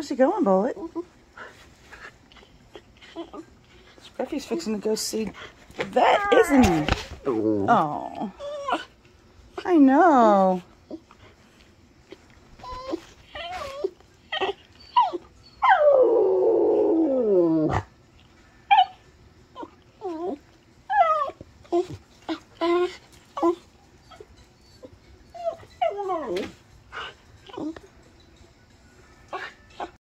Where's he going, Bullet? Scruffy's fixing to go see the vet, isn't he? Oh. I know.